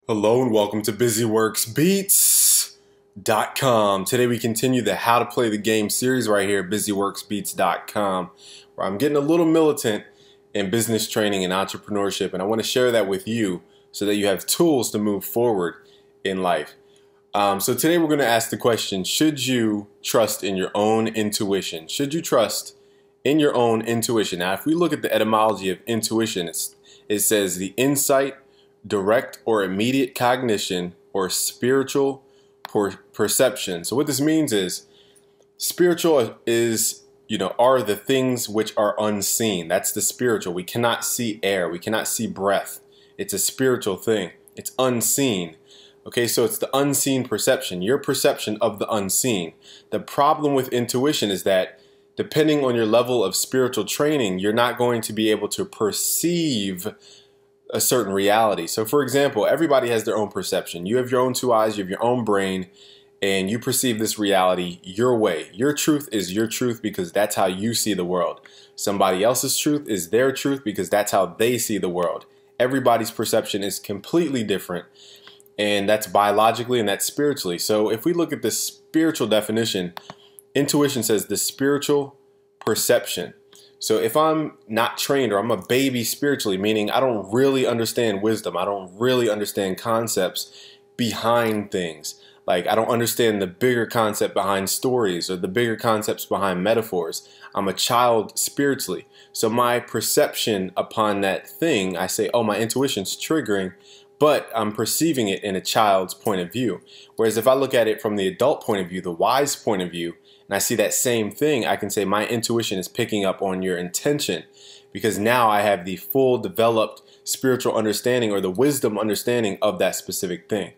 Hello and welcome to BusyWorksBeats.com. Today we continue the How to Play the Game series right here at BusyWorksBeats.com, where I'm getting a little militant in business training and entrepreneurship, and I want to share that with you so that you have tools to move forward in life. So today we're going to ask the question, should you trust in your own intuition? Should you trust in your own intuition? Now, if we look at the etymology of intuition, it says the insight, direct or immediate cognition, or spiritual perception. So what this means is spiritual is, are the things which are unseen. That's the spiritual. We cannot see air. We cannot see breath. It's a spiritual thing. It's unseen. Okay, so it's the unseen perception, your perception of the unseen. The problem with intuition is that depending on your level of spiritual training, you're not going to be able to perceive a certain reality. So for example, everybody has their own perception. You have your own two eyes, you have your own brain, and you perceive this reality your way. Your truth is your truth because that's how you see the world. Somebody else's truth is their truth because that's how they see the world. Everybody's perception is completely different, and that's biologically and that's spiritually. So if we look at the spiritual definition, intuition says the spiritual perception. So if I'm not trained or I'm a baby spiritually, meaning I don't really understand wisdom, I don't really understand concepts behind things. Like I don't understand the bigger concept behind stories or the bigger concepts behind metaphors. I'm a child spiritually. So my perception upon that thing, I say, oh, my intuition's triggering, but I'm perceiving it in a child's point of view. Whereas if I look at it from the adult point of view, the wise point of view, and I see that same thing, I can say my intuition is picking up on your intention because now I have the full developed spiritual understanding or the wisdom understanding of that specific thing.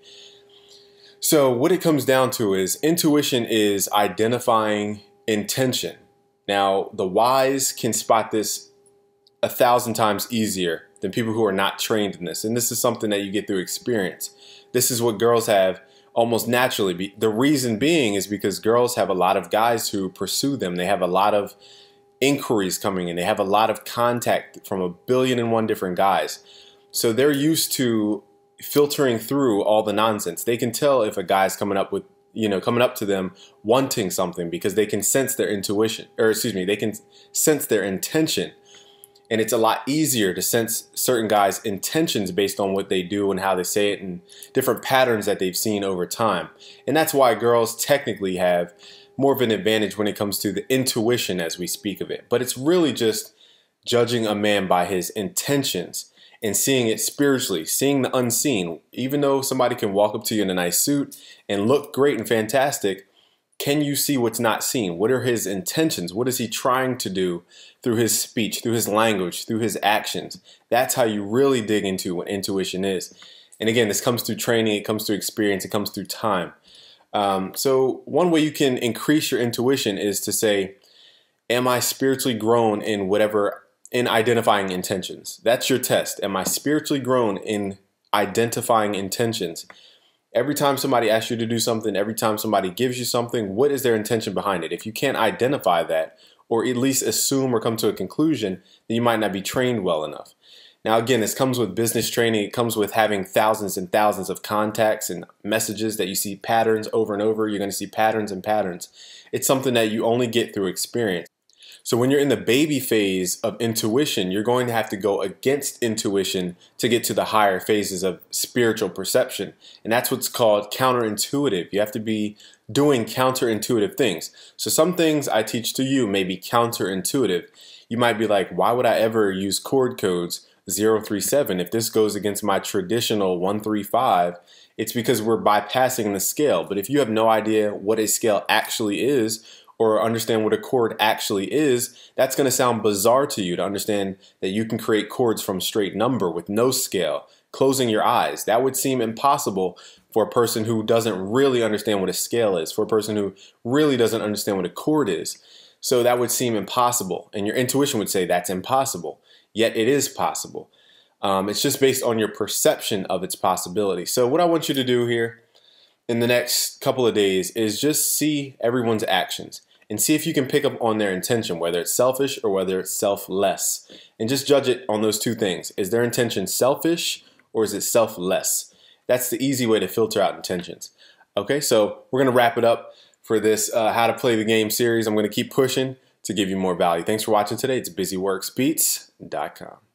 So what it comes down to is intuition is identifying intention. Now, the wise can spot this 1,000 times easier than people who are not trained in this. And this is something that you get through experience. This is what girls have almost naturally. The reason being is because girls have a lot of guys who pursue them. They have a lot of inquiries coming in. They have a lot of contact from 1,000,000,001 different guys. So they're used to filtering through all the nonsense. They can tell if a guy's coming up to them wanting something because they can sense their intuition, they can sense their intention. And it's a lot easier to sense certain guys' intentions based on what they do and how they say it and different patterns that they've seen over time. And that's why girls technically have more of an advantage when it comes to the intuition as we speak of it. But it's really just judging a man by his intentions and seeing it spiritually, seeing the unseen. Even though somebody can walk up to you in a nice suit and look great and fantastic, can you see what's not seen? What are his intentions? What is he trying to do through his speech, through his language, through his actions? That's how you really dig into what intuition is. And again, this comes through training, it comes through experience, it comes through time. So one way you can increase your intuition is to say, am I spiritually grown in identifying intentions? That's your test. Am I spiritually grown in identifying intentions? Every time somebody asks you to do something, every time somebody gives you something, what is their intention behind it? If you can't identify that, or at least assume or come to a conclusion, then you might not be trained well enough. Now again, this comes with business training. It comes with having thousands and thousands of contacts and messages that you see patterns over and over. You're going to see patterns and patterns. It's something that you only get through experience. So when you're in the baby phase of intuition, you're going to have to go against intuition to get to the higher phases of spiritual perception. And that's what's called counterintuitive. You have to be doing counterintuitive things. So some things I teach to you may be counterintuitive. You might be like, why would I ever use chord codes 037 if this goes against my traditional 135? It's because we're bypassing the scale. But if you have no idea what a scale actually is, or understand what a chord actually is, that's going to sound bizarre to you to understand that you can create chords from straight number with no scale, closing your eyes. That would seem impossible for a person who doesn't really understand what a scale is, for a person who really doesn't understand what a chord is. So that would seem impossible, and your intuition would say that's impossible, yet it is possible. It's just based on your perception of its possibility. So what I want you to do here in the next couple of days is just see everyone's actions and see if you can pick up on their intention, whether it's selfish or whether it's selfless, and just judge it on those two things. Is their intention selfish or is it selfless? That's the easy way to filter out intentions. Okay, so we're going to wrap it up for this How to Play the Game series. I'm going to keep pushing to give you more value. Thanks for watching today. It's BusyWorksBeats.com.